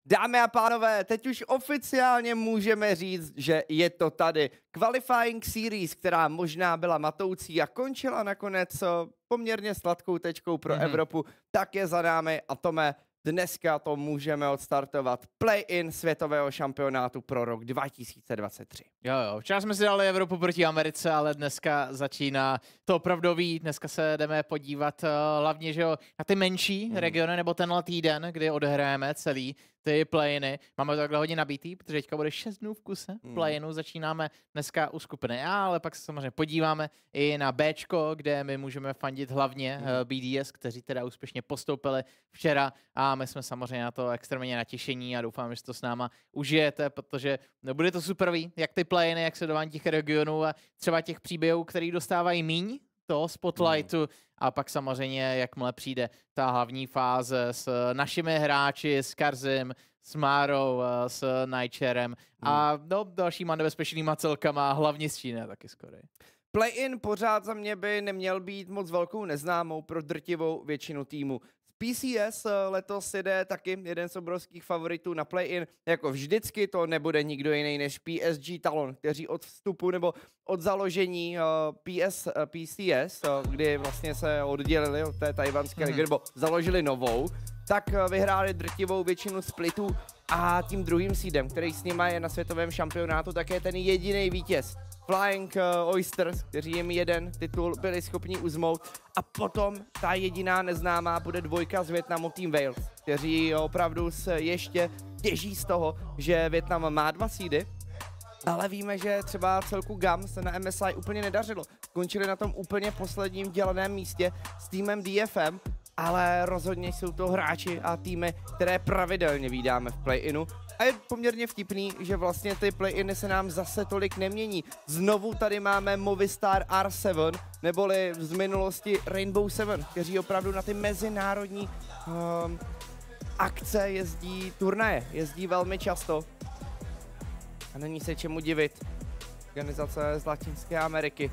Dámy a pánové, teď už oficiálně můžeme říct, že je to tady. Qualifying Series, která možná byla matoucí a končila nakonec poměrně sladkou tečkou pro Evropu, tak je za námi a Tome, dneska to můžeme odstartovat. Play-in světového šampionátu pro rok 2023. Jo, včera jsme si dali Evropu proti Americe, ale dneska začíná to opravdový. Dneska se jdeme podívat hlavně, že jo, na ty menší regiony, nebo tenhle týden, kdy odehráme celý ty play-iny. Máme to takhle hodně nabitý, protože teďka bude 6 dnů v kuse play-inu. Začínáme dneska u skupiny A, ale pak se samozřejmě podíváme i na Bčko, kde my můžeme fandit hlavně BDS, kteří teda úspěšně postoupili včera a my jsme samozřejmě na to extrémně natěšení a doufám, že to s náma užijete, protože bude to superový, jak ty play-iny, jak sledování těch regionů a třeba těch příběhů, který dostávají míň toho spotlightu a pak samozřejmě, jakmile přijde ta hlavní fáze s našimi hráči, s Karzim, s Márou, s Nightcherem a dalšíma nebezpečnýma celkama, hlavně s Číny taky skoro. Play-in pořád za mě by neměl být moc velkou neznámou pro drtivou většinu týmu. PCS letos jde taky jeden z obrovských favoritů na play-in. Jako vždycky to nebude nikdo jiný než PSG Talon, kteří od vstupu nebo od založení PCS, kdy vlastně se oddělili od té tajvanské ligy, nebo založili novou, tak vyhráli drtivou většinu splitů a tím druhým seedem, který s nima je na světovém šampionátu, tak je ten jediný vítěz. Flying Oysters, kteří jim jeden titul byli schopni uzmout. A potom ta jediná neznámá bude dvojka z Vietnamu Team Wales, kteří opravdu se ještě těží z toho, že Vietnam má 2 seedy, ale víme, že třeba celku GAM se na MSI úplně nedařilo. Skončili na tom úplně posledním děleném místě s týmem DFM, ale rozhodně jsou to hráči a týmy, které pravidelně vídáme v play-inu. A je poměrně vtipný, že vlastně ty play-iny se nám zase tolik nemění. Znovu tady máme Movistar R7, neboli z minulosti Rainbow Seven, kteří opravdu na ty mezinárodní akce jezdí turnaje, jezdí velmi často. A není se čemu divit. Organizace z Latinské Ameriky,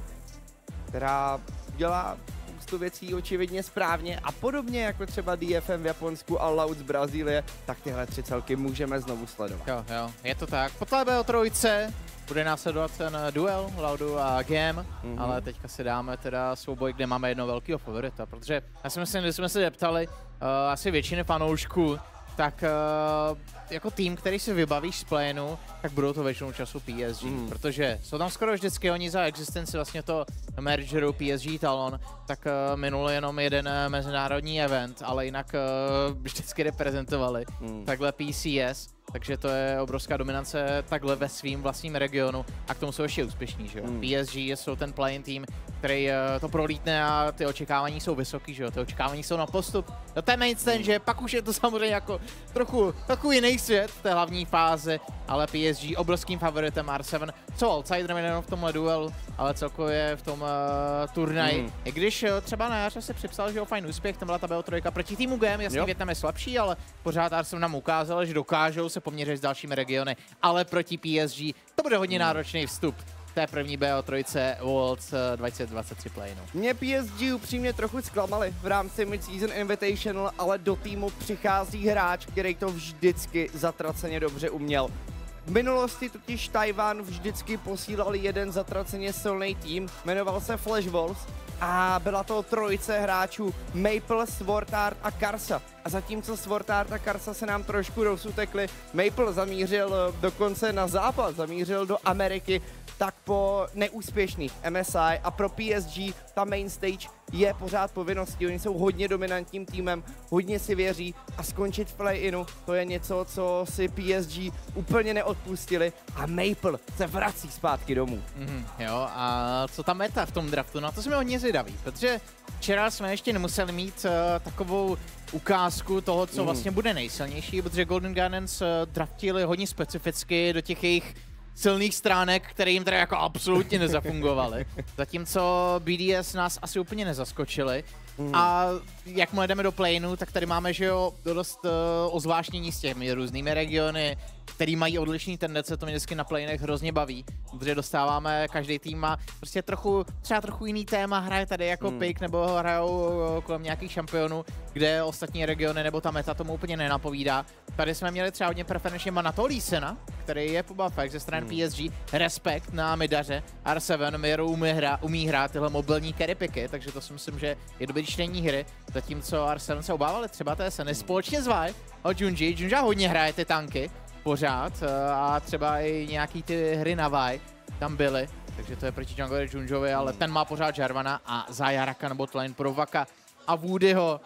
která dělá spoustu věcí očividně správně a podobně jako třeba DFM v Japonsku a Loud z Brazílie, tak tyhle 3 celky můžeme znovu sledovat. Jo, je to tak. Po BO3 bude následovat ten duel Loudu a GM, ale teďka si dáme teda souboj, kde máme jedno velkého favorita, protože já si myslím, že jsme se zeptali asi většiny fanoušků, tak jako tým, který si vybavíš z plénu, tak budou to většinou času PSG, protože jsou tam skoro vždycky oni za existenci vlastně to mergeru PSG Talon, tak minul jenom jeden mezinárodní event, ale jinak vždycky reprezentovali takhle PCS. Takže to je obrovská dominance takhle ve svým vlastním regionu a k tomu jsou ještě úspěšní, že jo. PSG jsou ten play-in tým, který to prolítne a ty očekávání jsou vysoký, že jo. Ty očekávání jsou na postup do té main stage, že pak už je to samozřejmě jako trochu takový jiný svět v té hlavní fázi, ale PSG obrovským favoritem R7 jsou outsiderem jenom v tomhle duelu, ale celkově v tom turnaji. I když třeba na jaře se připsal, že jo, fajn úspěch, tam byla ta BO3 proti týmu GM, jasně Vietnam je slabší, ale pořád R7 nám ukázal, že dokážou se poměřit s dalšími regiony, ale proti PSG to bude hodně náročný vstup té první BO3 Worlds 2023 play-inu. Mě PSG upřímně trochu zklamali v rámci Mid-Season Invitational, ale do týmu přichází hráč, který to vždycky zatraceně dobře uměl. V minulosti totiž Tajvan vždycky posílal jeden zatraceně silný tým, jmenoval se Flash Wolves a byla to trojice hráčů Maple, Sword Art a Karsa. A zatímco Sword Art a Karsa se nám trošku rozutekli, Maple zamířil dokonce na západ, zamířil do Ameriky, tak po neúspěšných MSI a pro PSG ta main stage je pořád povinností. Oni jsou hodně dominantním týmem, hodně si věří a skončit v play-inu, to je něco, co si PSG úplně neodpustili a Maple se vrací zpátky domů. Jo, a co ta meta v tom draftu? Na to jsme hodně zvědaví, protože včera jsme ještě nemuseli mít takovou ukázku toho, co vlastně bude nejsilnější, protože Golden Guardians draftili hodně specificky do těch jejich silných stránek, které jim teda jako absolutně nezafungovaly. Zatímco BDS nás asi úplně nezaskočili. A jakmile jdeme do play-inu, tak tady máme, že jo, dost ozvláštnění s těmi různými regiony, který mají odlišné tendence, to mě vždycky na playinech hrozně baví, protože dostáváme, každý tým má prostě třeba trochu jiný téma, hraje tady jako pick, nebo hrajou kolem nějakých šampionů, kde ostatní regiony nebo ta meta tomu úplně nenapovídá. Tady jsme měli třeba hodně preferenčně Manato Lísena, který je Bubafek ze strany PSG, respekt na midaře, R7, Miro umí hrát tyhle mobilní carry picky, takže to si myslím, že je dobrý čtení hry, zatímco R7 se obávali třeba té Seny společně s Vi od Junji. Junja hodně hraje ty tanky pořád a třeba i nějaký ty hry na Vi tam byly, takže to je proti junglerovi Junjovi, ale ten má pořád Jarvana a Zaya Rakan botlane pro Vaka a Woodyho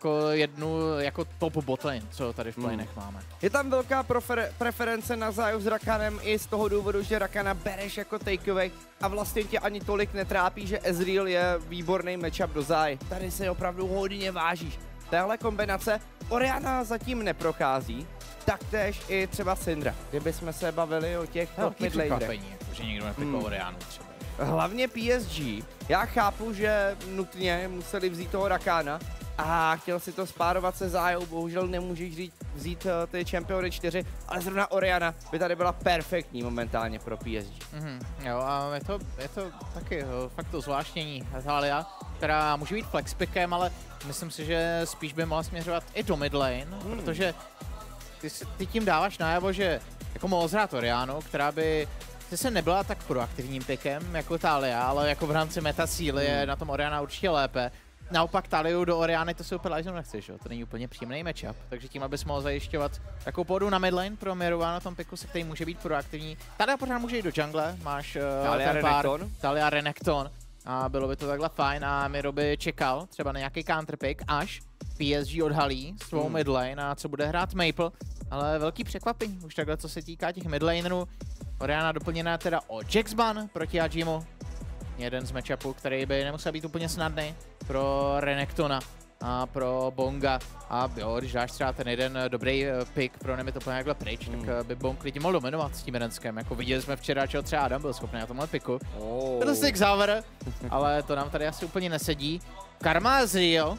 jako top botlane, co tady v planech máme. Je tam velká preference na Zaju s Rakanem i z toho důvodu, že Rakana bereš jako takeaway a vlastně tě ani tolik netrápí, že Ezreal je výborný matchup do Zai. Tady si opravdu hodně vážíš. Téhle kombinace Orianna zatím neprochází, taktéž i třeba Syndra, kdybychom se bavili o těch top midlanerech. Že někdo nepikoval Oriannu třeba. Hlavně PSG. Já chápu, že nutně museli vzít toho Rakana a chtěl si to spárovat se Zajou, bohužel nemůžeš vzít ty Championy 4, ale zrovna Orianna by tady byla perfektní momentálně pro PSG. Jo, a je to taky fakt to zvláštnění Talia, která může být flexpickem, ale myslím si, že spíš by mohla směřovat i do midlane, protože ty tím dáváš najevo, že jako mohl zhrát Oriannu, která by se nebyla tak proaktivním pickem jako Talia, ale jako v rámci meta síly je na tom Orianna určitě lépe. Naopak Taliu do Orianny to super Lyson nechceš, jo? To není úplně příjemný matchup, takže tím abys mohl zajišťovat takovou pohodu na midlane pro Mirova na tom piku, se který může být proaktivní. Talia pořád může jít do jungle, máš Talia Renekton a bylo by to takhle fajn a Miro by čekal třeba na nějaký counterpick, až PSG odhalí svou midlane a co bude hrát Maple, ale velký překvapení už takhle co se týká těch midlanerů. Orianna doplněná teda o Jaxban proti Ajimu. Jeden z matchupů, který by nemusel být úplně snadný pro Renektona a pro Bonga. A jo, když dáš třeba ten jeden dobrý pick pro Nemi to úplně takhle pryč, tak by Bong klidně mohl dominovat s tím Renskem. Jako viděli jsme včera, čeho třeba Adam byl schopný na tomhle piku. Byl stick záver, ale to nám tady asi úplně nesedí. Karma Ezreal.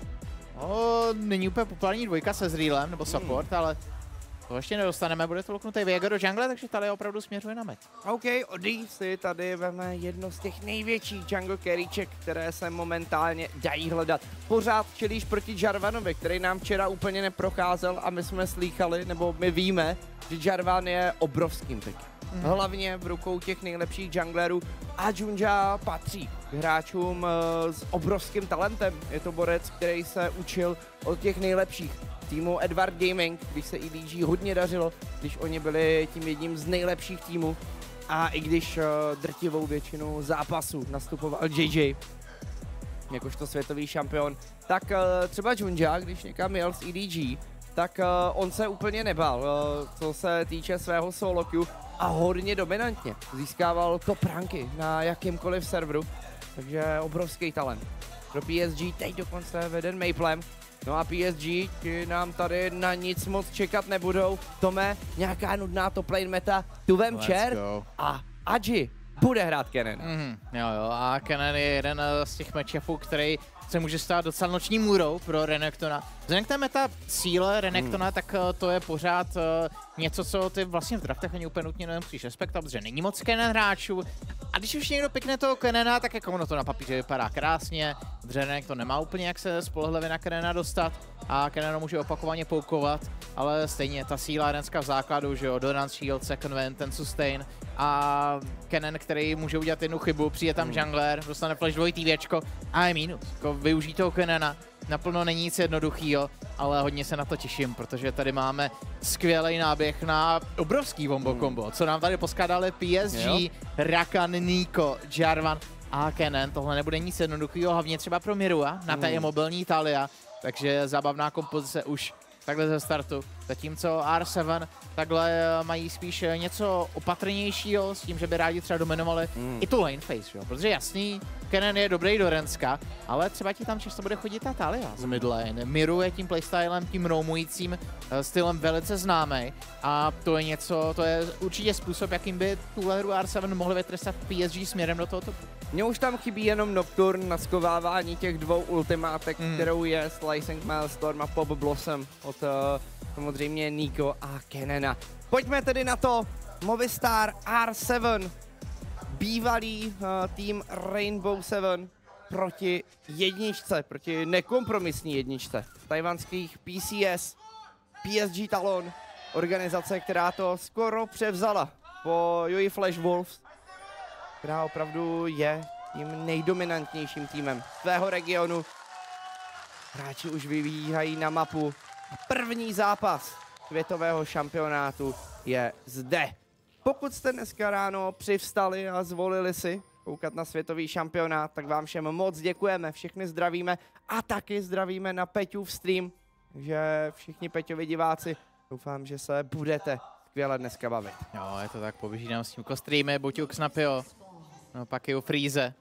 Není úplně populární dvojka se Ezrealem, nebo support, ale to ještě nedostaneme, bude to loknutý Viego do jungle, takže tady opravdu směřuje na mid. OK, Odi si tady veme jedno z těch největších jungle carryček, které se momentálně dají hledat. Pořád čelíš proti Jarvanovi, který nám včera úplně neprocházel a my jsme slýchali, nebo my víme, že Jarvan je obrovským pickem. Hlavně v rukou těch nejlepších junglerů a Junja patří k hráčům s obrovským talentem. Je to borec, který se učil od těch nejlepších. Týmu Edward Gaming, když se EDG hodně dařilo, když oni byli tím jedním z nejlepších týmů a i když drtivou většinu zápasů nastupoval JJ, jakožto světový šampion, tak třeba Junja, když někam jel z EDG, tak on se úplně nebál, co se týče svého solo queue a hodně dominantně získával top ranky na jakýmkoliv serveru, takže obrovský talent. Pro PSG teď dokonce veden Maplem. No a PSG ti nám tady na nic moc čekat nebudou. Tome, nějaká nudná top lane meta, tu vem Cher a Agi bude hrát Kennen. Jo, a Kennen je jeden z těch matchupů, který se může stát docela noční můrou pro Renektona. Vzhledem k té meta síle Renektona, tak to je pořád něco, co ty vlastně v draftech ani úplně nutně nemusíš respektovat, protože není moc Kennen hráčů. A když už někdo pikne toho Kennena, tak jako ono to na papíře vypadá krásně, protože Renekton nemá úplně jak se spolehlivě na Kennena dostat a Kennen může opakovaně poukovat, ale stejně ta síla Renska v základu, že jo, Doran's Shield, Second Wind, ten sustain a Kennen, který může udělat jednu chybu, přijde tam jungler, dostane flash dvojitý věčko a je minus. Jako využít toho Kennena naplno není nic jednoduchýho, ale hodně se na to těším, protože tady máme skvělý náběh na obrovský wombo combo, co nám tady poskládali PSG, Rakan, Nico, Jarvan a Kennen. Tohle nebude nic jednoduchýho, hlavně třeba pro Mirua, na té je mobilní Talia, takže zábavná kompozice už takhle ze startu. Zatímco R7 takhle mají spíš něco opatrnějšího s tím, že by rádi třeba dominovali i tu lane phase, jo? Protože jasný, Kennen je dobrý do Renska, ale třeba ti tam často bude chodit ta Talia z mid lane. Miru je tím playstylem, tím roamujícím stylem velice známý a to je něco, to je určitě způsob, jakým by tuhle hru R7 mohli vytrestat PSG směrem do toho topu. Mně už tam chybí jenom Nocturne na skovávání těch dvou ultimátek, kterou je Slicing Maelstrom a Pop Blossom od samozřejmě Nico a Kenena. Pojďme tedy na to. Movistar R7, bývalý tým Rainbow Seven proti jedničce, proti nekompromisní jedničce tajvanských PCS, PSG Talon, organizace, která to skoro převzala po Yui Flash Wolves, která opravdu je tím nejdominantnějším týmem svého regionu. Hráči už vyvíhají na mapu. První zápas světového šampionátu je zde. Pokud jste dneska ráno přivstali a zvolili si koukat na světový šampionát, tak vám všem moc děkujeme, všechny zdravíme a taky zdravíme na Peťův stream. Takže všichni Peťovi diváci, doufám, že se budete skvěle dneska bavit. Jo, je to tak, poběží nám s tím streamy, Boťuk Snapio, no pak i u Freeze.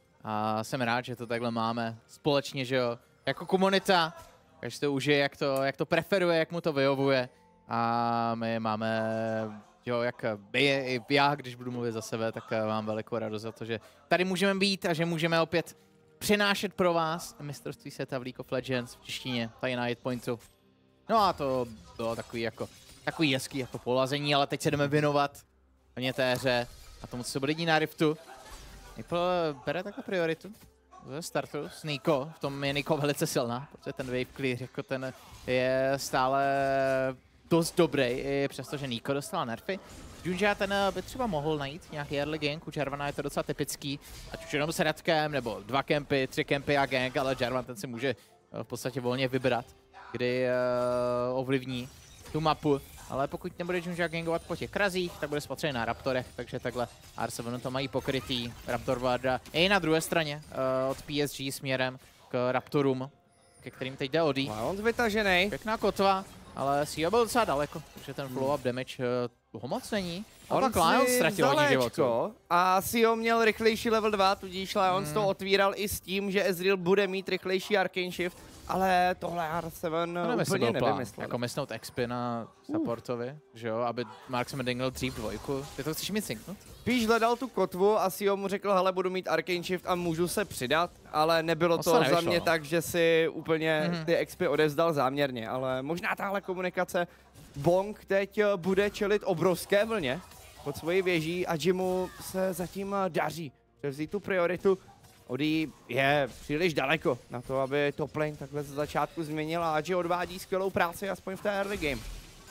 A jsem rád, že to takhle máme společně, že jo, jako komunita, každý to užije, jak to preferuje, jak mu to vyhovuje. A my máme, jo, jak i já, když budu mluvit za sebe, tak mám velikou radost za to, že tady můžeme být a že můžeme opět přinášet pro vás mistrovství světa v League of Legends v češtině, tady na 8pointu. No a to bylo takový hezký jako polazení, ale teď se jdeme věnovat plně té hře a tomu, co se bude dít na Riftu. Maple bere takhle prioritu ze startu s Nico, v tom je Nico velice silná, protože ten wave clear jako ten je stále dost dobrý, i přestože Nico dostala nerfy. Junja ten by třeba mohl najít nějaký early gank, u Jarvana je to docela typický, ať už jenom s Radkem, nebo 2 kempy, 3 kempy a gank, ale Jarvan ten si může v podstatě volně vybrat, kdy ovlivní tu mapu. Ale pokud nebude Junja gangovat po těch krazích, tak bude spatřený na Raptorech, takže takhle R7 to mají pokrytý. Raptor Varda i na druhé straně od PSG směrem k Raptorům, ke kterým teď jde Odi. On vytažený. Pěkná kotva, ale Sio byl docela daleko, takže ten follow-up damage toho moc není. A pak Lion ztratil hodně životů. A Sio měl rychlejší level 2, tudíž Lion to otvíral i s tím, že Ezreal bude mít rychlejší Arcane Shift, ale tohle R7 úplně nevymyslel. Jako mysnout expy na supportovi, že jo, aby Marksman dingle dřív 2. Ty to chceš mít synknout? Spíš hledal tu kotvu a Sio mu řekl, hele, budu mít Arcane Shift a můžu se přidat, ale nebylo to za mě tak, že si úplně ty expy odevzdal záměrně, ale možná tahle komunikace. Bong teď bude čelit obrovské vlně pod svojí věží a Jimu se zatím daří převzít tu prioritu. Odi je příliš daleko na to, aby top lane takhle ze začátku změnila a Ji odvádí skvělou práci aspoň v té early game.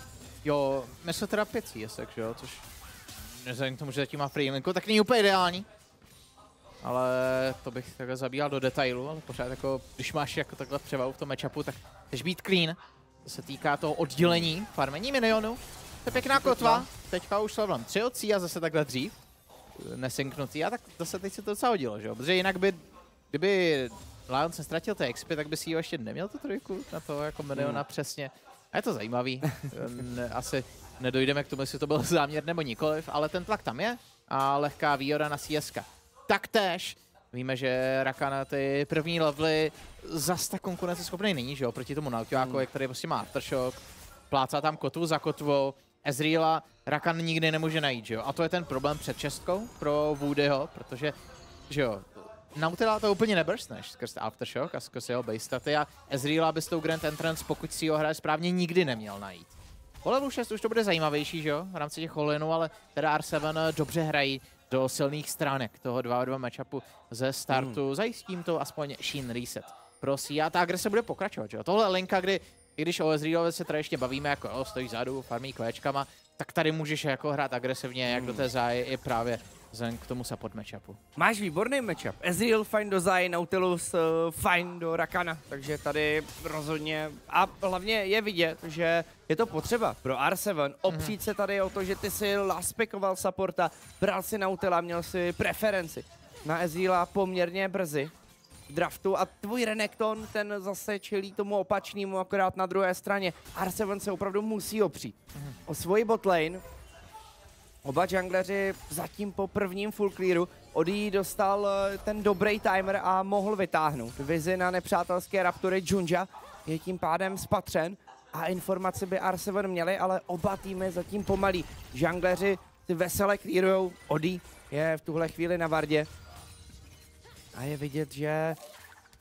Jo, myslím teda 5 CSek, že jo, což nevzhledem k tomu, že zatím má free linku, tak není úplně ideální. Ale to bych takhle zabíhal do detailu, ale pořád jako, když máš jako takhle převahu v tom matchupu, tak chceš být clean. To se týká toho oddělení, farmení minionů. To je pěkná kotva, teďka už levelem 3 od a zase takhle dřív. Nesynknutý a tak zase teď se to docela hodilo, že jo? Protože jinak by, kdyby Lion se ztratil té XP, tak by si ho ještě neměl tu 3 na to jako miniona přesně. A je to zajímavý. Asi nedojdeme k tomu, jestli to byl záměr nebo nikoliv, ale ten tlak tam je a lehká výhoda na CSK. Taktéž víme, že Rakan ty první levely zas tak konkurenceschopný není, že jo? Proti tomu Nautiákovi, který prostě má aftershock, plácá tam kotvu za kotvou. Ezreala Rakan nikdy nemůže najít, že jo? A to je ten problém před čestkou pro Woodyho, protože, že jo, Nautila to úplně nebrstneš skrz Aftershock a skrz jeho base staty a Ezreala by s tou Grand Entrance, pokud si ho hraje správně, nikdy neměl najít. Po levelu 6 už to bude zajímavější, že jo, v rámci těch all-inů, ale teda R7 dobře hrají do silných stránek toho 2-2 matchupu ze startu, zajistím to aspoň Sheen reset pro Sia. Ta agrese bude pokračovat, že jo? Tohle je linka, kdy i když o Ezrealovi se tady ještě bavíme, jako jo, stojí vzadu, farmí kvéčkama, tak tady můžeš jako hrát agresivně, jak do té záje i právě k tomu support matchupu. Máš výborný matchup. Ezreal fajn do záje, Nautilus fajn do Rakana, takže tady rozhodně a hlavně je vidět, že je to potřeba pro R7 opřít se tady o to, že ty si laspekoval supporta, bral si Nautila, měl si preferenci na Ezreala poměrně brzy draftu a tvůj Renekton, ten zase čelí tomu opačnému, akorát na druhé straně. R7 se opravdu musí opřít o svoji botlane. Oba jungleři zatím po prvním full clearu. Odi dostal ten dobrý timer a mohl vytáhnout vizi na nepřátelské Raptory. Junja je tím pádem spatřen a informace by R7 měli, ale oba týmy zatím pomalí. Jungleři si vesele clearujou, Odi je v tuhle chvíli na Vardě. A je vidět, že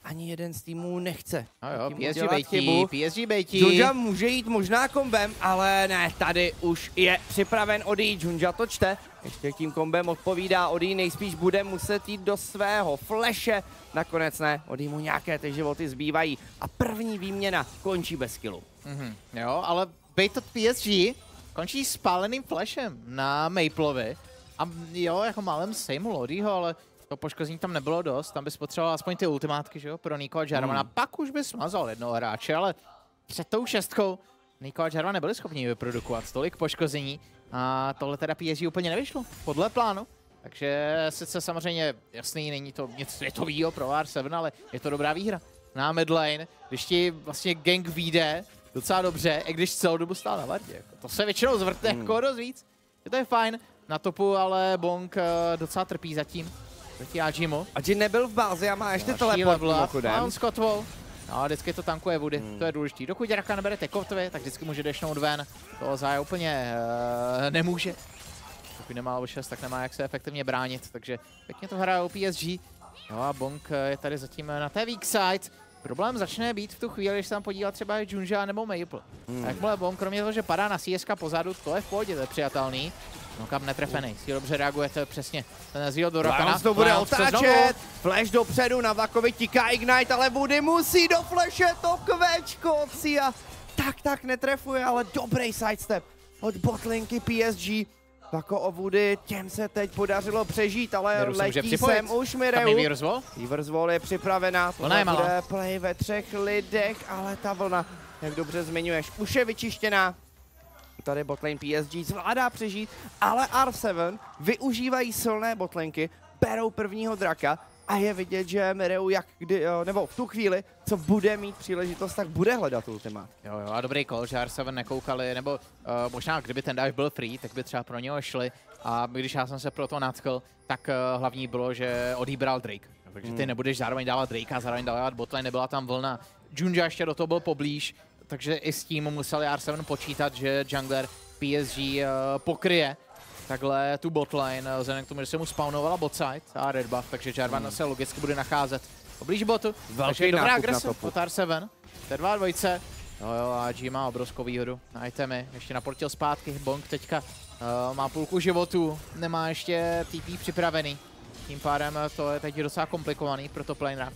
ani jeden z týmů nechce. No jo, Týmu PSG dělat bejtí, chybu. PSG bejtí. Junja může jít možná kombem, ale ne, tady už je připraven odejít. Junja to čte, ještě tím kombem odpovídá, Odí nejspíš bude muset jít do svého flashe. Nakonec ne, Odí mu nějaké ty životy zbývají a první výměna končí bez killu. Jo, ale bait od PSG končí spáleným flashem na Mapleovi. A jo, jako málem sejmul Odího, ale to poškození tam nebylo dost, tam bys potřeboval aspoň ty ultimátky, že jo, pro Niko a Jarvana. Pak už bys smazal jednoho hráče, ale před tou šestkou Niko a Jarvan nebyli schopni vyprodukovat tolik poškození a tohle teda PSG úplně nevyšlo, podle plánu. Takže sice samozřejmě jasný, není to nic světovýho pro R7, ale je to dobrá výhra. Na midlane, když ti vlastně gang vyjde docela dobře, i když celou dobu stál na vardě. Jako to se většinou zvrtne jako dost víc. To je fajn. Na topu ale Bong docela trpí zatím. Proti Ajimu. Aji nebyl v bázi a má ještě teleport mimochodem. A on s kotvou. No, vždycky to tankuje Woody, to je důležité. Dokud Raka neberete kotvy, tak vždycky může dešnout ven. To Zaya úplně nemůže. Pokud nemá level 6, tak nemá jak se efektivně bránit, takže pěkně to hrajou PSG. No a Bong je tady zatím na té weak side. Problém začne být v tu chvíli, když se tam podívat třeba Junja nebo Maple. A jakmile Bong, kromě toho, že padá na CSK pozadu, to je v pohodě, to je přijatelný. No kam netrefený, si dobře reaguje, to je přesně ten Zio do Rakana. to bude otáčet, flash dopředu, na Vakovi tiká Ignite, ale Woody musí do flashe to kvéčko od Sia. Tak netrefuje, ale dobrý sidestep od botlinky PSG. Vako o Woody, těm se teď podařilo přežít, ale letí sem už Mireu. Reverse wall je připravená, to bude play ve 3 lidech, ale ta vlna, jak dobře zmiňuješ, už je vyčištěná. Tady botlane PSG zvládá přežít, ale R7 využívají silné botlenky, berou prvního draka a je vidět, že Mireu nebo v tu chvíli, co bude mít příležitost, tak bude hledat ultimát. Jo, a dobrý call, že R7 nekoukali, nebo možná kdyby ten dive byl free, tak by třeba pro něho šli. A když já jsem se pro to natkl, tak hlavní bylo, že odebral Drake. Takže ty nebudeš zároveň dávat Drake a zároveň dávat botlane, nebyla tam vlna. Junja ještě do toho byl poblíž, takže i s tím museli R7 počítat, že jungler PSG pokryje takhle tu botlane, vzhledem k tomu, že se mu spawnovala botside a red buff, takže Jarvan se logicky bude nacházet poblíž botu. Takže dobrá agrese od R7, T2 dvojce. Jo, a G má obrovskou výhodu na itemy, ještě naportil zpátky, Bong teďka má půlku životu, nemá ještě TP připravený. Tím pádem to je teď docela komplikovaný pro top lanera.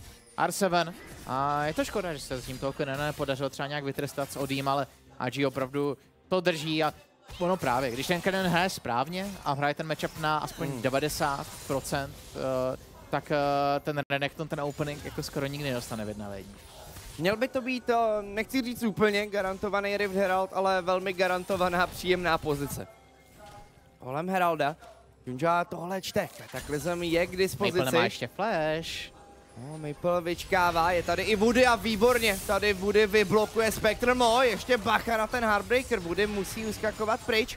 R7 a je to škoda, že se s tím tolik nepodařilo třeba nějak vytrestat s Odím, ale AG opravdu to drží a ono právě, když ten Kennen hraje správně a hraje ten matchup na aspoň 90%, tak ten Renekton, ten opening jako skoro nikdy nedostane v 1v1. Měl by to být, nechci říct úplně garantovaný Rift Herald, ale velmi garantovaná příjemná pozice. Kolem Heralda, Junja tohle čte, Kataklysm je k dispozici. Maple nemá ještě flash. No, Maple vyčkává, je tady i Woody a výborně, tady Woody vyblokuje Spectre, ještě bacha na ten Heartbreaker, Woody musí uskakovat pryč.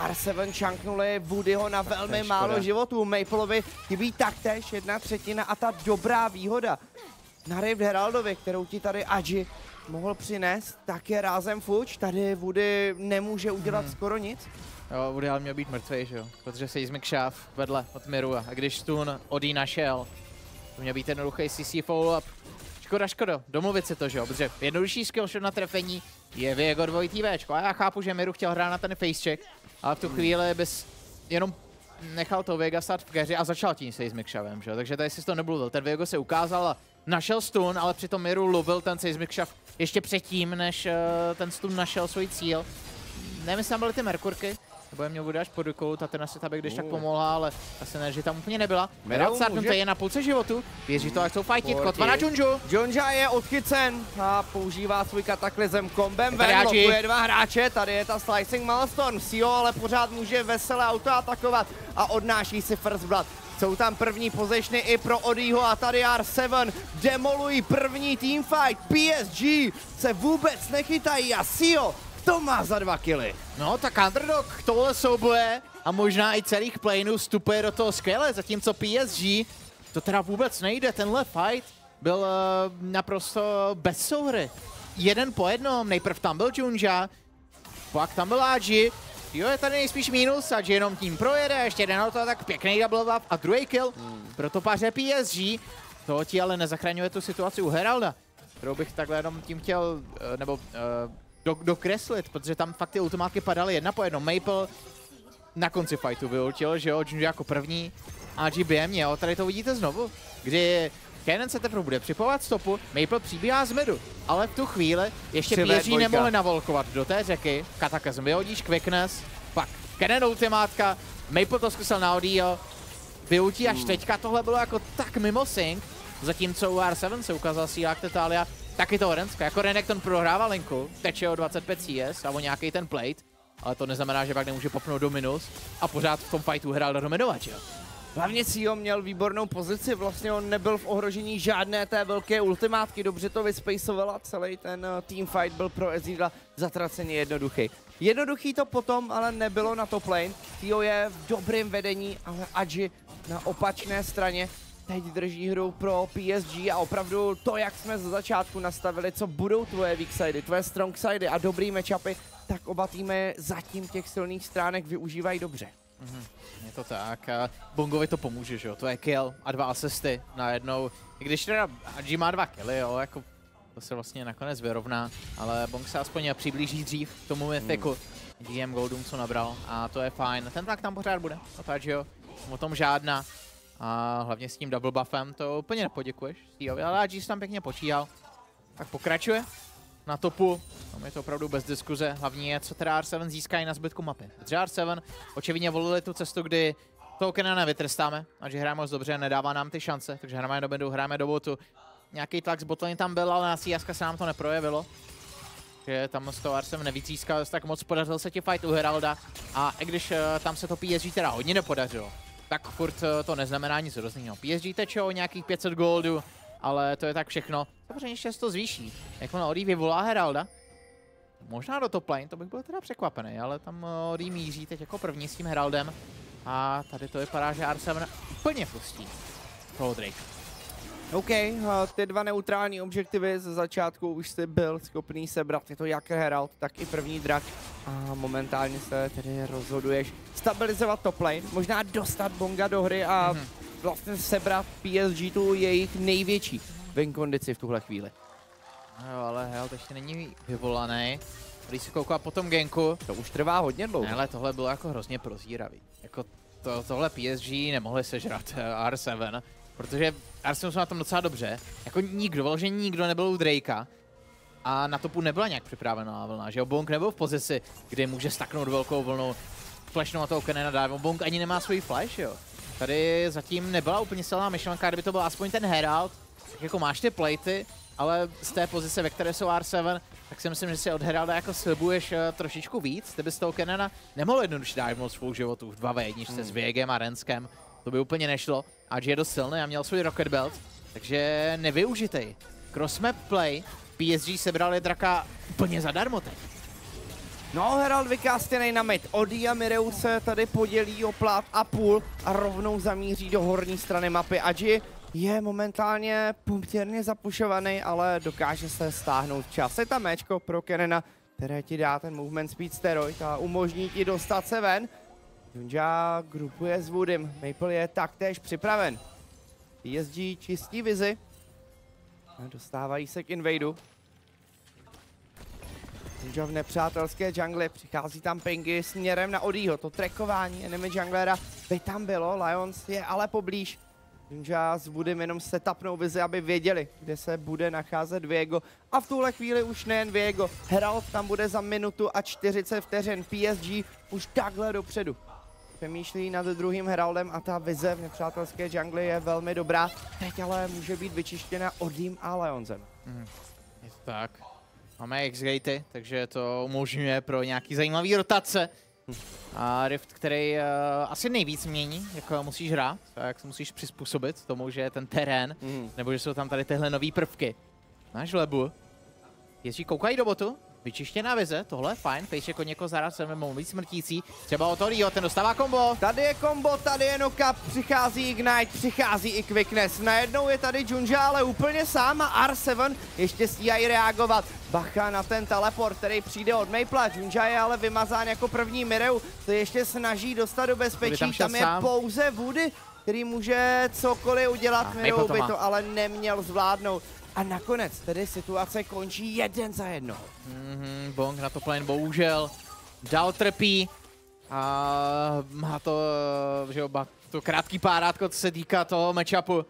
R7 čanknuli Woodyho na velmi málo životů, Mapleovi chybí taktéž 1/3 a ta dobrá výhoda na Rift Heraldovi, kterou ti tady Agi mohl přinést, tak je rázem fuč, tady Woody nemůže udělat skoro nic. Jo, Woody ale měl být mrtvý, že jo, protože Seismic Shaft vedle od Mirua a když stun Odí našel, to měl být jednoduchý CC follow-up. Škoda, domluvit si to, že jo, protože jednodušší skillshot na trefení je Viego 2Včko a já chápu, že Miru chtěl hrát na ten face check, ale v tu chvíli bys jenom nechal toho Viega stát v keři a začal tím Seismic Shavem, že jo, takže tady si to nemluvil, ten Viego se ukázal a našel stun, ale přitom Miru lovil ten Seismic Shaft ještě předtím, než ten stun našel svůj cíl. Nevím, jestli tam byly ty Merkurky, nebo je měl Woody až pod rukou, ta ten asi když tak pomohla, ale asi ne, že tam úplně nebyla. Radcardnut je na půlce životu, věří to, jak jsou fightit, kotva na Junju. Junja je odchycen a používá svůj Kataklysm kombem ven, lokuje 2 hráče, tady je ta Slicing Milestone, Sio ale pořád může vesele auto atakovat a odnáší si First Blood. Jsou tam první pozitiony i pro Odího a tady R7 demolují první teamfight, PSG se vůbec nechytají a Sio to má za 2 killy. No, tak Underdog tohle souboje a možná i celých planeů vstupuje do toho skvěle, zatímco PSG to teda vůbec nejde. Tenhle fight byl naprosto bez souhry. 1 po 1, nejprv tam byl Junja, pak tam byl Agi. Jo, je tady nejspíš minus, Agi jenom tím projede, ještě jeden auto, tak pěkný double buff a druhý kill pro topaře PSG. To ti ale nezachraňuje tu situaci u Heralda, kterou bych takhle jenom tím chtěl, nebo dokreslit, protože tam fakt ty ultimátky padaly jedna po jednom. Maple na konci fightu vyultil, že jo, Junji jako první a GBM, jo, tady to vidíte znovu, kdy Kennen se teprve bude připovat stopu, Maple přibíhá z midu, ale v tu chvíli ještě PSG nemohli navolkovat do té řeky, Katakazm vyhodíš, Quickness, pak Kennen ultimátka, Maple to zkusil na Odio, vyutí až teďka, tohle bylo jako tak mimo sync, zatímco u R7 se ukázal síla Tetalia, taky to Renska, jako Renekton prohrává linku, teče o 25 CS a o nějaký ten plate, ale to neznamená, že pak nemůže popnout do minus a pořád v tom fightu Heralda dominovat, jo? Hlavně Sio měl výbornou pozici, vlastně on nebyl v ohrožení žádné té velké ultimátky, dobře to vyspaceovala, celý ten teamfight byl pro Ezreala zatraceně jednoduchý. Jednoduchý to potom ale nebylo na top lane, Sio je v dobrém vedení, ale Agi na opačné straně teď drží hru pro PSG a opravdu to, jak jsme ze začátku nastavili, co budou tvoje weak sidey, tvoje strong sidey a dobrý matchupy, tak oba týmy zatím těch silných stránek využívají dobře. Je to tak, a Bongovi to pomůže, že jo, to je kill a 2 asisty najednou, i když teda Agi má 2 killy, jo, jako to se vlastně nakonec vyrovná, ale Bong se aspoň přiblíží dřív k tomu mythiku, DM Goldům, co nabral, a to je fajn, ten tlak tam pořád bude, od Agiho, o tom žádná, a hlavně s tím double buffem to úplně nepoděkuješ Siovi, ale Agi tam pěkně počíhal, tak pokračuje na topu. Tam je to opravdu bez diskuze, hlavně je, co teda R7 získá i na zbytku mapy. Protože R7 očividně volili tu cestu, kdy toho Kennena vytrestáme, a že hráme moc dobře, nedává nám ty šance, takže hráme do midu, hráme do botu. Nějaký tlak z botlane tam byl, ale na Siaska se nám to neprojevilo. Že tam z toho R7 nevyzískal tak moc, podařil se ti fight u Heralda, a i když tam se to PSG teda hodně nepodařilo, tak furt to neznamená nic hrozného. PSG teče o nějakých 500 goldů, ale to je tak všechno. Samozřejmě ještě se to zvýší. Jakmile Odí vyvolá Heralda, možná do top lane, to bych byl teda překvapený, ale tam Odí míří teď jako první s tím Heraldem. A tady to vypadá, že R7 úplně pustí toho Drake. OK, ty dva neutrální objektivy ze začátku už jsi byl schopný sebrat, je to jak Herald, tak i první drak. A momentálně se tedy rozhoduješ stabilizovat top lane, možná dostat Bonga do hry a vlastně sebrat PSG tu jejich největší win kondici v tuhle chvíli. No, ale Herald ještě není vyvolaný. Když se kouká po tom ganku, to už trvá hodně dlouho. Ne, ale tohle bylo jako hrozně prozíravý. Jako tohle PSG nemohli sežrat R7, protože R7 jsou na tom docela dobře. Jako že nikdo nebyl u Drakea a na topu nebyla nějak připravená vlna, že jo? Bong nebyl v pozici, kde může staknout velkou vlnu, flashnout na toho Kennena dávám. Bong ani nemá svůj flash, jo? Tady zatím nebyla úplně silná myšlenka, kdyby to byl aspoň ten Herald, tak jako máš ty platey, ale z té pozice, ve které jsou R7, tak si myslím, že si od Heralda jako slibuješ trošičku víc. Ty bys z toho Kennena nemohl jednoduše dávnout svou životu v 2v1 s Viegem a Renskem. To by úplně nešlo. Agi je dost silný a měl svůj Rocket Belt, takže nevyužitej. Crossmap play, PSG sebrali draka úplně zadarmo teď. No, Herald vykástěnej na mid. Odí a Mireu se tady podělí o plat a půl a rovnou zamíří do horní strany mapy. Agi je momentálně poměrně zapušovaný, ale dokáže se stáhnout včas. Je tam méčko pro Kennena, které ti dá ten movement speed steroid a umožní ti dostat se ven. Junja grupuje s Woodym, Maple je taktéž připraven. PSG čistí vizi. Dostávají se k invadu. Junja v nepřátelské džungli, přichází tam pingy směrem na Odího. To trackování enemy junglera by tam bylo, Lions je ale poblíž. Junja s Woodym jenom setupnou vizi, aby věděli, kde se bude nacházet Viego. A v tuhle chvíli už nejen Viego, Herald tam bude za minutu a 40 vteřin. PSG už takhle dopředu přemýšlí nad druhým Heraldem a ta vize v nepřátelské džungli je velmi dobrá. Teď ale může být vyčištěna Odím a Lionsem. Je to tak. Máme X-Gatey, takže to umožňuje pro nějaký zajímavý rotace. A Rift, který asi nejvíc mění, jak musíš hrát, jak se musíš přizpůsobit tomu, že je ten terén, nebo že jsou tam tady tyhle nový prvky. Máš lebu. Jestli koukají do botu, Vyčištěná vize, tohle je fajn, Pejšek od někoho zaraz se mohou být smrtící, třeba od Torího, ten dostává kombo. Tady je kombo, tady je knock-up, přichází Ignite, přichází i Quickness. Najednou je tady Junja, ale úplně sám a R7 ještě stíhají reagovat. Bacha na ten teleport, který přijde od Maple. Junja je ale vymazán jako první Mireu, se ještě snaží dostat do bezpečí, tam je sám. Pouze Woody, který může cokoliv udělat, Mireu by to ale neměl zvládnout. A nakonec tedy situace končí 1-1. Bong na top lane bohužel dál trpí a má to, že oba to krátký párátko, co se týká toho matchupu.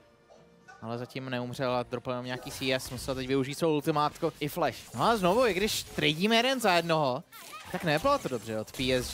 Ale zatím neumřel a dropl jenom nějaký CS, musel teď využít svou ultimátko i flash. No a znovu, i když tradíme jeden za jednoho, tak nebylo to dobře od PSG.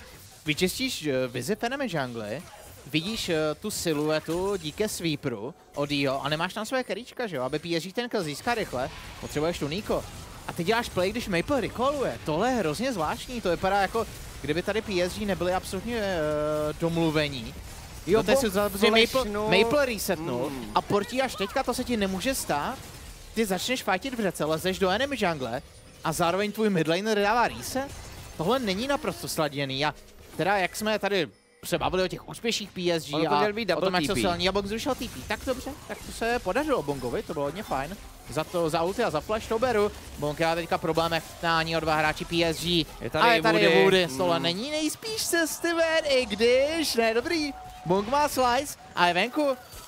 Vyčistíš vizi v enemy jungle, vidíš tu siluetu díky sweeperu od Dio a nemáš tam své karíčka, že jo, aby PSG ten kill získá rychle, potřebuješ tu Niko. A ty děláš play, když Maple recalluje, tohle je hrozně zvláštní, to vypadá jako, kdyby tady PSG nebyli absolutně domluvení. Jo, to je Maple resetnul a Portí až teďka to se ti nemůže stát, ty začneš fightit v řece, lezeš do enemy jungle a zároveň tvůj midlaner dává reset? Tohle není naprosto sladěný a teda jak jsme tady se bavili o těch úspěších PSG a o tom, jak jsou silní a Bong zrušil TP. Tak dobře, tak to se podařilo Bongovi, to bylo hodně fajn. Za ulti a za flash to beru. Bong má teďka problémech ani o 2 hráči PSG. Je tady Woody. Tohle není nejspíš cesty ven, i když, ne dobrý. Bong má slice a je venku.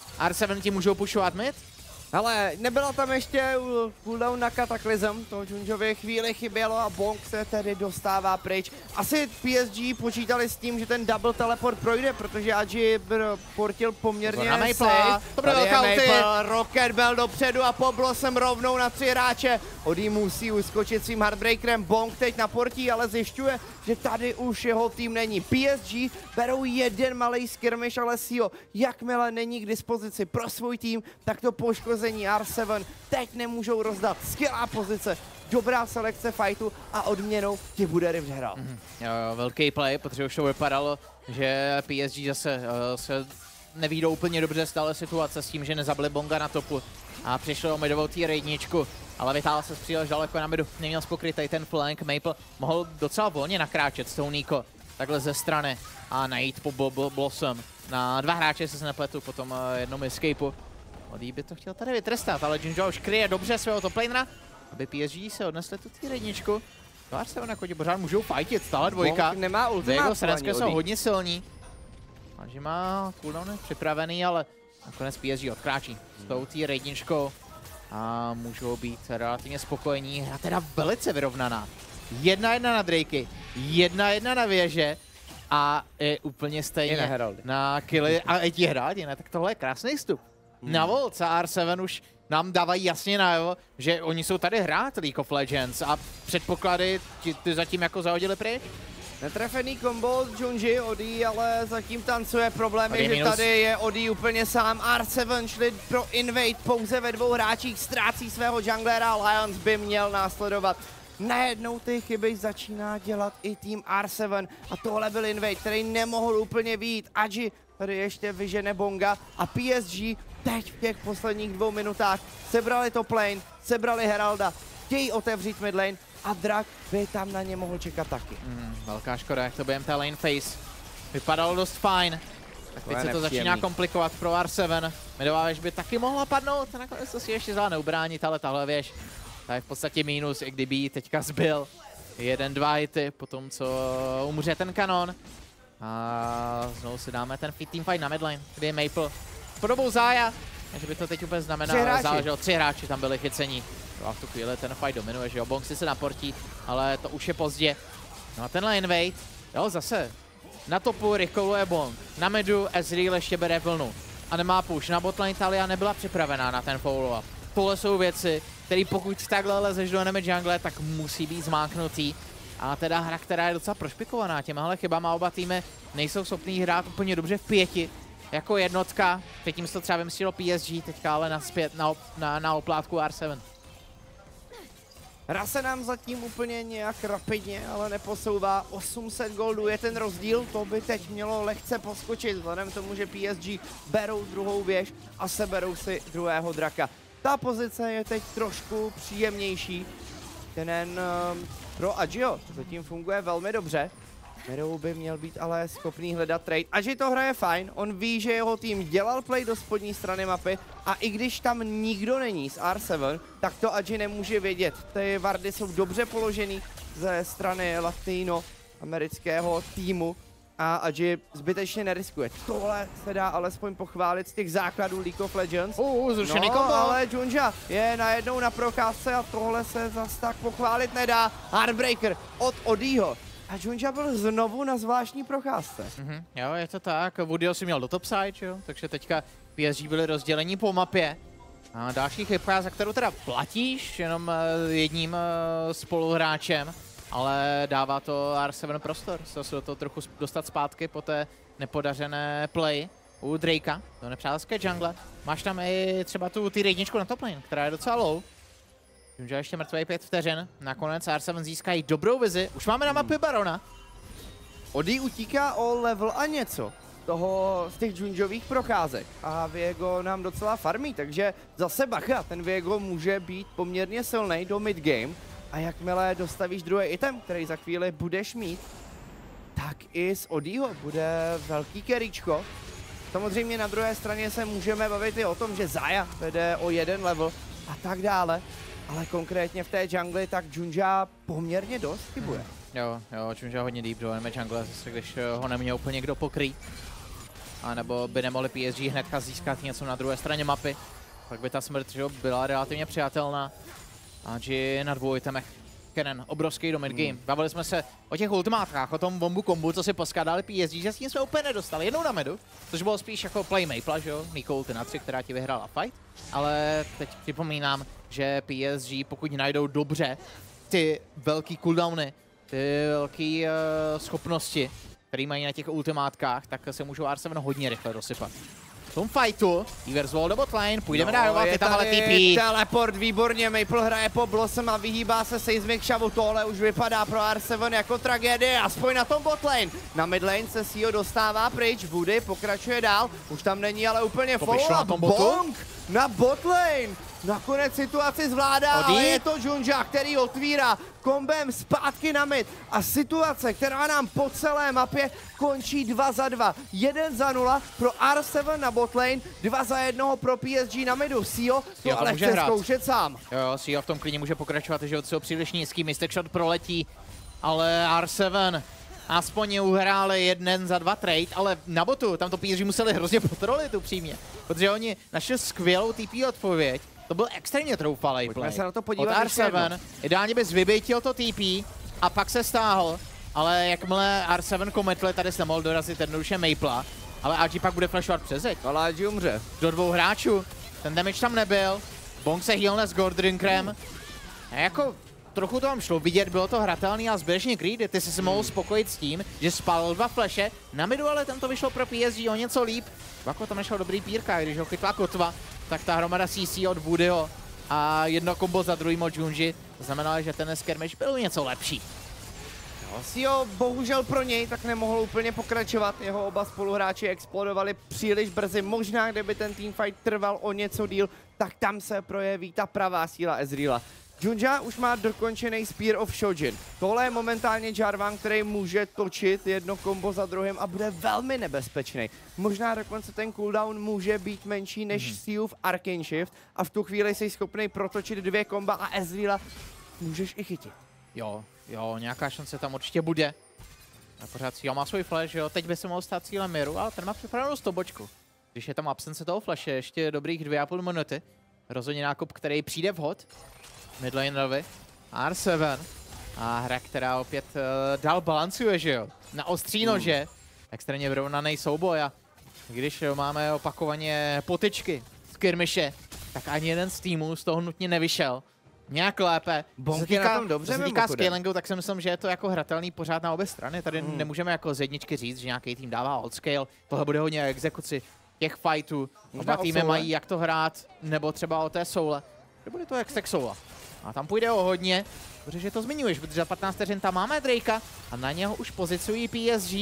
R7 ti můžou pushovat mid. Ale nebyla tam ještě cooldown na kataklizm, to Junjovi chvíli chybělo a Bong se tedy dostává pryč. Asi PSG počítali s tím, že ten double teleport projde, protože Agi portil poměrně safe. Tady je Maple, Rocket Bell dopředu a po Blossom rovnou na 3 hráče. Odí musí uskočit svým Heartbreakerem, Bong teď na portí, ale zjišťuje, že tady už jeho tým není. PSG berou jeden malý skirmish, ale Sio, jakmile není k dispozici pro svůj tým, tak to poškození R7 teď nemůžou rozdat. Skvělá pozice, dobrá selekce fightu a odměnou ti bude Rift Herald. Velký play, protože už to vypadalo, že PSG zase se nevídou úplně dobře stále situace s tím, že nezabili Bonga na topu a přišlo o midovou tier 1, ale vytáhl se příliš daleko na midu, neměl spokrytej ten flank, Maple mohl docela volně nakráčet s tou Niko, takhle ze strany a najít po Blossom. Na 2 hráče se nepletu po tom jednom escapeu. Odí by to chtěl tady vytrestat, ale Junja už kryje dobře svého toplanera, aby PSG se odnesli tu tier 1. Tvář se jako pořád můžou fightit, stále dvojka. Bong nemá ultimát. Jsou hodně silní. Takže má cooldown připravený, ale nakonec PSG odkráčí s tou tier 1 a můžou být relativně spokojení. Hra teda velice vyrovnaná. 1-1 na Drakey, 1-1 na věže a je úplně stejně na killy a i ti Heraldi, ne? Tak tohle je krásný vstup. Na Volc a R7 už nám dávají jasně najevo, že oni jsou tady hrát League of Legends a předpoklady ty zatím jako zahodili pryč. Netrefený kombo od Junji, Odí ale zatím tancuje, problém je, že tady je Odí úplně sám. R7 šli pro invade pouze ve 2 hráčích, ztrácí svého junglera, Lions by měl následovat. Najednou ty chyby začíná dělat i tým R7 a tohle byl invade, který nemohl úplně vyjít. Agi tady ještě vyžene Bonga a PSG teď v těch posledních 2 minutách sebrali top lane, sebrali Heralda, chtějí otevřít mid lane a Drak by tam na ně mohl čekat taky. Velká škoda, jak to během té lane phase. Vypadalo dost fajn. Tak teď se to začíná komplikovat pro R7. Midová věž by taky mohla padnout, nakonec to si ještě zvládne ubránit, ale tahle věž ta je v podstatě mínus, i kdyby ji teďka zbyl. 1-2 hity po tom, co umře ten kanon. A znovu si dáme ten team fight na midlane, kde je Maple podobou Zája. Takže by to teď úplně znamenalo, záleželo 3 hráči tam byli chycení. A v tu chvíli ten fight dominuje, že jo, Bong si se naportí, ale to už je pozdě. No a tenhle invade, jo, zase na topu recalluje Bong, na midu Ezreal ještě bere vlnu a nemá push, na botlane Talia nebyla připravená na ten follow-up. Tohle jsou věci, které pokud takhle lezeš do enemy jungle, tak musí být zmáknutý. A teda hra, která je docela prošpikovaná těmahle chybama, oba týmy nejsou schopný hrát úplně dobře v 5 jako jednotka. Předtím se to třeba vymyslelo PSG, teďka ale naspět na oplátku R7. Hra se nám zatím úplně nějak rapidně, ale neposouvá. 800 goldů je ten rozdíl, to by teď mělo lehce poskočit, vzhledem k tomu, že PSG berou 2. věž a seberou si 2. draka. Ta pozice je teď trošku příjemnější. Kennen pro Agio zatím funguje velmi dobře. Meadow by měl být ale schopný hledat trade. Agi to hraje fajn, on ví, že jeho tým dělal play do spodní strany mapy a i když tam nikdo není z R7, tak to Agi nemůže vědět. Ty wardy jsou dobře položený ze strany latino-amerického týmu a Agi zbytečně neriskuje. Tohle se dá alespoň pochválit z těch základů League of Legends. Zrušený no, kombo. ale Junja je najednou na procházce a tohle se zas tak pochválit nedá. Heartbreaker od Odího. A Junja byl znovu na zvláštní procházce. Jo, je to tak. Woodyho si měl do topside, jo? Takže teďka PSG byli rozdělení po mapě. A další chybka, za kterou teda platíš jenom jedním spoluhráčem, ale dává to R7 prostor. Se do toho trochu dostat zpátky po té nepodařené play u Drakea, do nepřátelské jungle. Máš tam i třeba tu tier 1 na top lane, která je docela low. Junja ještě mrtvej 5 vteřin, nakonec R7 získají dobrou vizi, už máme na mapě Barona. Odí utíká o level a něco z těch Junjových procházek a Viego nám docela farmí, takže zase bacha, ten Viego může být poměrně silný do mid-game a jakmile dostavíš druhý item, který za chvíli budeš mít, tak i z Odího bude velký keríčko. Samozřejmě na druhé straně se můžeme bavit i o tom, že Zaya vede o jeden level a tak dále. Ale konkrétně v té jungli tak Junja poměrně dost chybuje. Jo, Junja hodně deep do enemy jungle, zase když ho neměl úplně někdo pokrýt. A nebo by nemohli PSG hnedka získat něco na druhé straně mapy. Pak by ta smrt byla relativně přijatelná. Agi na 2 itemech. Kennen, obrovský do mid-game. Bavili jsme se o těch ultimátkách, o tom bombu kombu, co si poskádali PSG, že s tím jsme úplně nedostali. Jednou na midu, což bylo spíš jako play Maple, že jo? Nico ulti na 3, která ti vyhrála fight. Ale teď připomínám, že PSG, pokud najdou dobře ty velký cooldowny, ty velké schopnosti, které mají na těch ultimátkách, tak se můžou R7 hodně rychle dosypat. V tom fightu, Ivers wall do botlane, půjdeme dál, je tam ale TP. Teleport, výborně, Maple hraje po Blossom a vyhýbá se Seismic Shovu, tohle už vypadá pro R7 jako tragédie, aspoň na tom botlane. Na midlane se Sio dostává pryč, Woody pokračuje dál, už tam není ale úplně follow-up, bonk na botlane. Nakonec situaci zvládá, ale je to Junja, který otvírá kombem zpátky na mid a situace, která nám po celé mapě končí 2 za 2. 1 za 0 pro R7 na botlane, 2 za 1 pro PSG na midu. Sio to ale chce zkoušet sám. Jo, Sio v tom klidně může pokračovat, že od příliš nízký Mystic Shot proletí, ale R7 aspoň uhráli 1 za 2 trade, ale na botu tam to PSG museli hrozně potrolit upřímně, protože oni našli skvělou TP odpověď. To byl extrémně troufalej play. Se na to podívat od R7, ideálně bys vybejtil to TP a pak se stáhl, ale jakmile R7 kometli, tady se nemohl dorazit jednoduše Maple, ale Agi pak bude flashovat přes zeď. Ale Agi umře. Do 2 hráčů, ten damage tam nebyl, Bong se healne s Gordrinkrem. A jako trochu to tam šlo vidět, bylo to hratelný a zběžně greedy, ty jsi se mohl spokojit s tím, že spálil 2 flashe, na midu ale tam to vyšlo pro PSG o něco líp. Bako tam nešel dobrý pírka, když ho chytla kotva, tak ta hromada CC od Woodyho a jedno kombo za druhým od Junji znamenalo, že ten skirmish byl něco lepší. Sio bohužel pro něj tak nemohl úplně pokračovat, jeho oba spoluhráči explodovali příliš brzy, možná kdyby ten teamfight trval o něco díl, tak tam se projeví ta pravá síla Ezreala. Junja už má dokončený Spear of Shojin. Tohle je momentálně Jarvan, který může točit jedno kombo za druhým a bude velmi nebezpečný. Možná dokonce ten cooldown může být menší než Siův Arcane Shift a v tu chvíli jsi schopný protočit 2 komba a Ezreala můžeš i chytit. Jo, nějaká šance tam určitě bude. A pořád Sio má svůj flash, jo, teď by se mohl stát cílem Miru, ale ten má připravenou stobočku. Když je tam absence toho flashe, ještě dobrých 2,5 minuty. Rozhodně nákup, který přijde vhod. Midlanerovi, R7 a hra, která opět dál balancuje, že jo, na ostří nože, extrémně vyrovnaný souboj a když máme opakovaně potyčky, skirmishe, tak ani jeden z týmů z toho nutně nevyšel nějak lépe. Bonk je na tom dobře, co se týká scalingu, tak si myslím, že je to jako hratelný pořád na obě strany, tady nemůžeme jako z jedničky říct, že nějaký tým dává outscale, tohle bude hodně exekuci těch fightů, oba týmy mají jak to hrát, nebo třeba o té soule, bude to jak z soula. A tam půjde o hodně, protože to zmiňuješ, protože za 15 vteřin tam máme Drakea a na něho už pozicují PSG.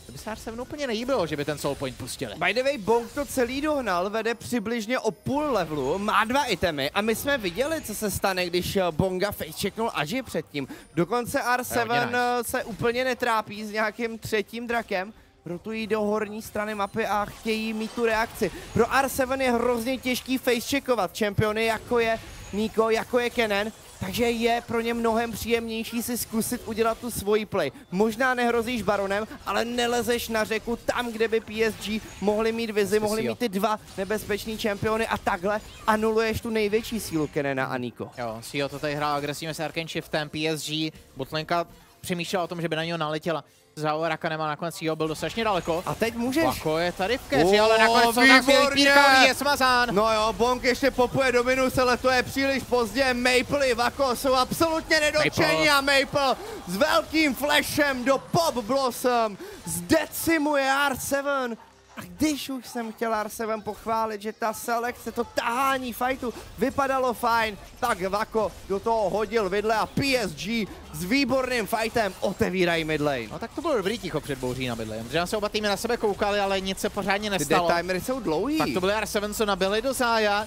To by se R7 úplně nelíbilo, že by ten soul point pustili. By the way, Bonk to celý dohnal, vede přibližně o půl levelu, má 2 itemy a my jsme viděli, co se stane, když Bonga facechecknul Agi předtím. Dokonce R7 se úplně netrápí s nějakým 3. drakem. Rotují do horní strany mapy a chtějí mít tu reakci. Pro R7 je hrozně těžký facecheckovat čempiony, jako je Nico, jako je Kennen, takže je pro ně mnohem příjemnější si zkusit udělat tu svoji play. Možná nehrozíš baronem, ale nelezeš na řeku tam, kde by PSG mohli mít vizi, mohli mít ty 2 nebezpečný čempiony a takhle anuluješ tu největší sílu Kennena a Nico. Jo, Sio to tady hrál agresivně s Arcane Shiftem, PSG, botlenka přemýšlela o tom, že by na něho naletěla. Za Rakanem a nakonec Sio byl dostatečně daleko. A teď můžeš. Vako je tady v keři, ale nakonec to tak Pírka je smazán. No jo, Bonk ještě popuje do minuse, ale to je příliš pozdě. Maple i Vako jsou absolutně nedotčení a Maple s velkým flashem do Pop Blossom zdecimuje R7. A když už jsem chtěl R7 pochválit, že ta selekce, to tahání fightu vypadalo fajn, tak Vako do toho hodil vidle a PSG s výborným fightem otevírají midlane. No tak to bylo dobrý ticho před bouří na midlane, protože se oba týmy na sebe koukali, ale nic se pořádně nestalo. Ty timery jsou dlouhý. Tak to byly R7, co nabili do zája.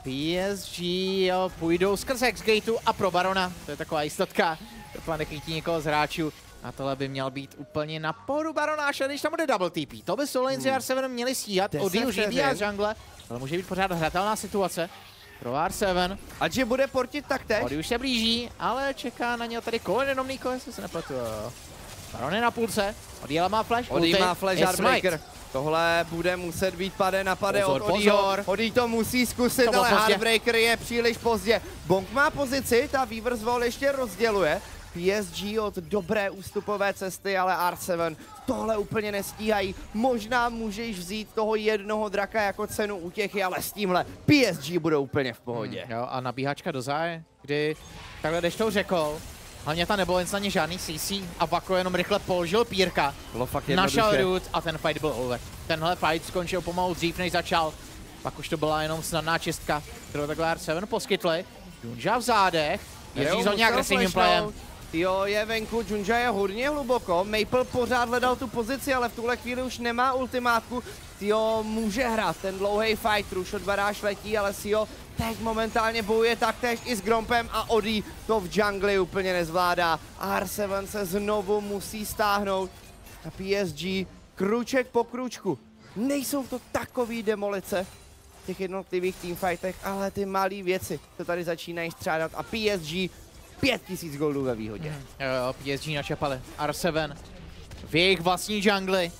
PSG jo, půjdou skrz X-Gateu a pro Barona, to je taková jistotka. Doufám, nechytí někoho z hráčů. A tohle by měl být úplně na pohodu Baronáše, když tam bude double TP. To by Solenzi R7 měli stíhat, odjíždí z jungle, ale může být pořád hratelná situace pro R7. Ať že bude portit taktéž. Ody už se blíží, ale čeká na něj tady Kolen, jenom Nico, jestli se nepletu. Baron je na půlce, Odíla má flash, Odí má flash Heartbreaker. Tohle bude muset být pade na pade od Odího. Odí to musí zkusit, ale Heartbreaker je příliš pozdě. Bonk má pozici, ta Weaver's Wall ještě rozděluje. PSG od dobré ústupové cesty, ale R7 tohle úplně nestíhají. Možná můžeš vzít toho jednoho draka jako cenu útěchy, ale s tímhle PSG budou úplně v pohodě. Jo, a nabíhačka do záje, kdy takhle jdeš tou řekou, hlavně tam nebylo nic na ně žádný CC a Vako jenom rychle položil Pírka, našel root a ten fight byl over. Tenhle fight skončil pomalu dřív, než začal. Pak už to byla jenom snadná čistka, kterou takhle R7 poskytli. Junja v zádech, jezdí s hodně agresivním playem. Jo, je venku, Junja je hodně hluboko, Maple pořád hledal tu pozici, ale v tuhle chvíli už nemá ultimátku. Sio může hrát ten dlouhý fight, Rushot Baráš letí, ale Sio teď momentálně bojuje taktéž i s Grompem a Odi to v jungli úplně nezvládá. R7 se znovu musí stáhnout a PSG kruček po kručku. Nejsou to takový demolice v těch jednotlivých teamfightech, ale ty malé věci to tady začínají střádat a PSG 5000 goldů ve výhodě. Jo, PSG načapali. R7 v jejich vlastní jungli.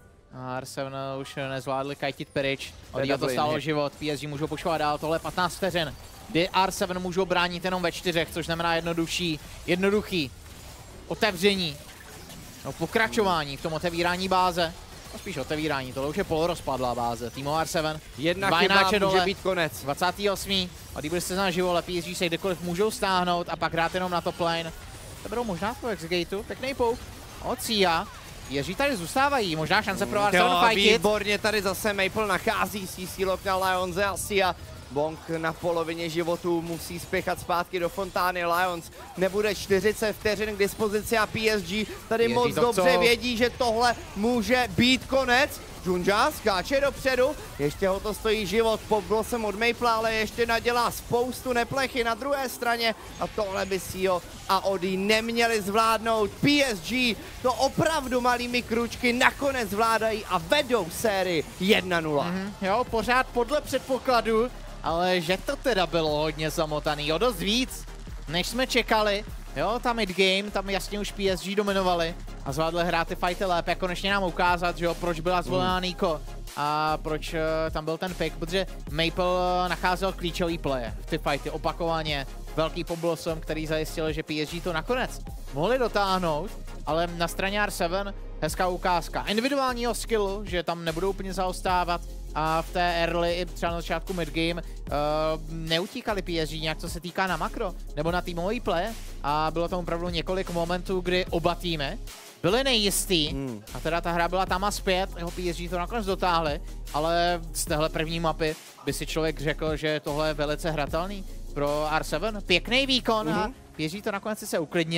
A R7 už nezvládli kajtit pryč. Odího to stálo život. PSG můžou pošovat dál, tohle 15 vteřin. Kdy R7 můžou bránit jenom ve 4, což znamená jednoduchý otevření. No, pokračování v tom otevírání báze. No, spíš otevírání, tohle už je polorozpadlá báze. Týmu R7. Jedna chyba může být konec. 28. A když bude se naživo, ale PSG se kdekoliv můžou stáhnout a pak hrát jenom na top lane. To budou možná po X-Gateu, pěkný pouk od Sia. Jeří tady zůstávají, možná šance pro R7 fightit. Výborně tady zase Maple nachází CC lock na Lionze a Sia. Bonk na polovině životu musí spěchat zpátky do fontány. Lions nebude 40 vteřin k dispozici a PSG tady moc dobře vědí, že tohle může být konec. Junja skáče dopředu, ještě ho to stojí život, Pop Blossom od Maple, ale ještě nadělá spoustu neplechy na druhé straně a tohle by Sio a Odi neměli zvládnout. PSG to opravdu malými kručky nakonec zvládají a vedou sérii 1-0. Jo, pořád podle předpokladu, ale že to teda bylo hodně zamotaný, o dost víc, než jsme čekali. Jo, ta midgame, tam jasně už PSG dominovali a zvládli hrát ty fighty lépe, konečně nám ukázat, že jo, proč byla zvolená Nico a proč tam byl ten pick, protože Maple nacházel klíčový playe v ty fighty opakovaně. Velký Pop Blossom, který zajistil, že PSG to nakonec mohli dotáhnout, ale na straně R7 hezká ukázka individuálního skillu, že tam nebudou úplně zaostávat a v té early i třeba na začátku midgame neutíkali PSG nějak, co se týká na makro nebo na týmový play a bylo tam opravdu několik momentů, kdy oba týmy byli nejistý a teda ta hra byla tam a zpět, jeho PSG to nakonec dotáhli, ale z téhle první mapy by si člověk řekl, že tohle je velice hratelný pro R7. Pěkný výkon a PSG to nakonec se uklidnili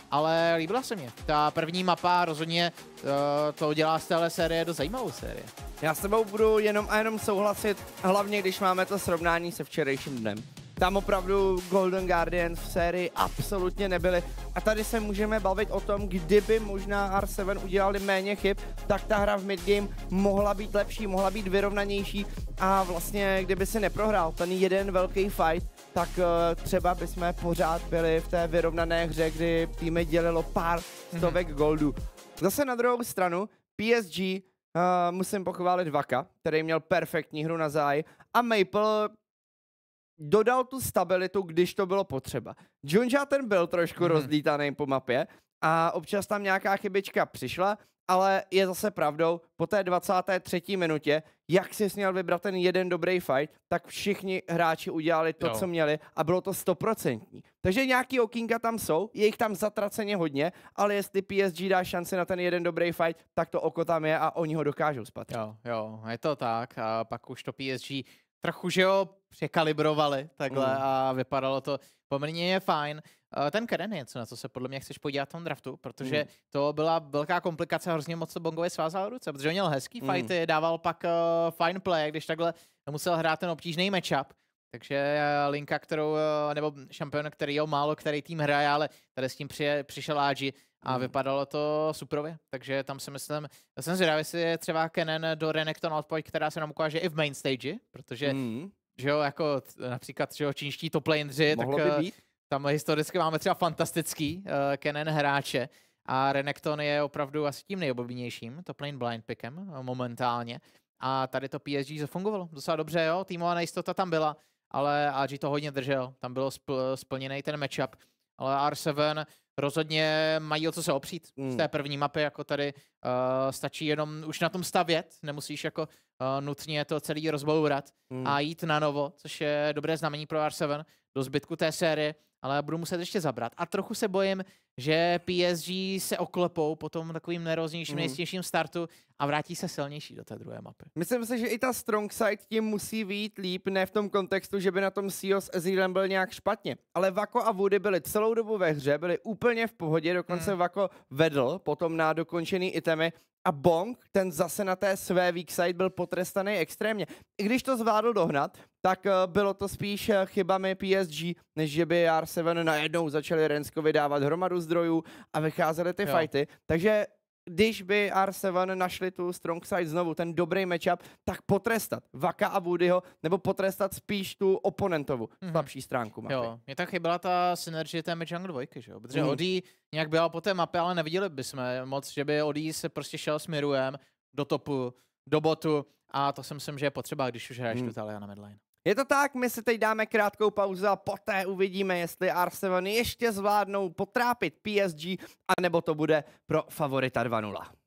ale líbila se mě. Ta první mapa rozhodně to dělá z téhle série do zajímavou série. Já s tebou budu jenom a jenom souhlasit, hlavně když máme to srovnání se včerejším dnem. Tam opravdu Golden Guardians v sérii absolutně nebyly. A tady se můžeme bavit o tom, kdyby možná R7 udělali méně chyb, tak ta hra v midgame mohla být lepší, mohla být vyrovnanější a vlastně kdyby si neprohrál ten jeden velký fight, tak třeba bychom pořád byli v té vyrovnané hře, kdy týmy dělilo pár stovek goldů. Zase na druhou stranu PSG musím pochválit Vaka, který měl perfektní hru na záj a Maple dodal tu stabilitu, když to bylo potřeba. Junja ten byl trošku rozlítaný po mapě a občas tam nějaká chybička přišla, ale je zase pravdou, po té 23. minutě, jak jsi měl vybrat ten jeden dobrý fight, tak všichni hráči udělali to, co měli a bylo to 100%. Takže nějaký okýnka tam jsou, je jich tam zatraceně hodně, ale jestli PSG dá šanci na ten jeden dobrý fight, tak to oko tam je a oni ho dokážou spatřit. Jo, je to tak a pak už to PSG trochu, že jo, překalibrovali takhle a vypadalo to poměrně fajn. Ten Keren je něco, na co se podle mě chceš podívat v tom draftu, protože to byla velká komplikace, hrozně moc to Bongovi svázal ruce, protože on měl hezký fighty, dával pak fine play, když takhle musel hrát ten obtížný matchup. Takže linka, kterou, nebo šampion, který tým hraje, ale tady s tím přišel Agi a vypadalo to superově. Takže tam si myslím, já jsem zvědavý, jestli je třeba Kennen do Renekton Outpoint, která se nám ukáže i v main stage, protože že jo, jako například že jo, čínští top laneři, tak tam historicky máme třeba fantastický Kennen hráče a Renekton je opravdu asi tím nejoblíbenějším top lane blind pickem momentálně. A tady to PSG zafungovalo docela dobře, jo, týmová nejistota tam byla, ale AG to hodně držel, tam bylo splněný ten matchup, ale R7 rozhodně mají o co se opřít z té první mapy, jako tady stačí jenom už na tom stavět, nemusíš jako nutně to celý rozbourat a jít na novo, což je dobré znamení pro R7 do zbytku té série, ale budu muset ještě zabrat. A trochu se bojím, že PSG se oklepou po tom takovým nervóznějším, nejistějším startu a vrátí se silnější do té druhé mapy. Myslím si, že i ta strong side tím musí vyjít líp, ne v tom kontextu, že by na tom CEO s Ezrealem byl nějak špatně. Ale Vako a Woody byli celou dobu ve hře, byli úplně v pohodě, dokonce Vako vedl potom na dokončený itemy a Bong, ten zase na té své weak side byl potrestaný extrémně. I když to zvládl dohnat, tak bylo to spíš chybami PSG, než že by R7 najednou začali Renskovi dávat hromadu zdrojů a vycházely ty fighty. Takže když by R7 našli tu strong side znovu, ten dobrý matchup, tak potrestat Vaka a Woodyho, nebo potrestat spíš tu oponentovu slabší stránku mapy. Jo, mě tak chyběla ta synergie té Mid Jungle 2, že jo? Protože Odí nějak byla po té mapě, ale neviděli bychom moc, že by Odí se prostě šel s Miruem do topu, do botu a to si myslím, že je potřeba, když už hraješ tu Talia na midlane. Je to tak, my si teď dáme krátkou pauzu a poté uvidíme, jestli R7 ještě zvládnou potrápit PSG, anebo to bude pro favorita 2-0.